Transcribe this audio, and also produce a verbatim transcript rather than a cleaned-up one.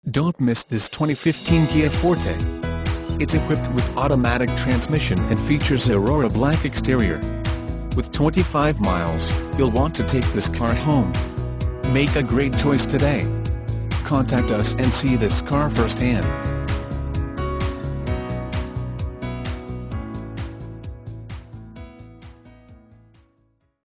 Don't miss this twenty fifteen Kia Forte. It's equipped with automatic transmission and features AURORA black exterior. With twenty-five miles, you'll want to take this car home. Make a great choice today. Contact us and see this car firsthand.